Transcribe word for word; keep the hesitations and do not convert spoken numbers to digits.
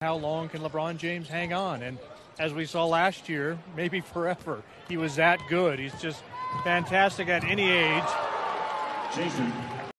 How long can LeBron James hang on? And as we saw last year, maybe forever. He was that good. He's just fantastic at any age. Jayson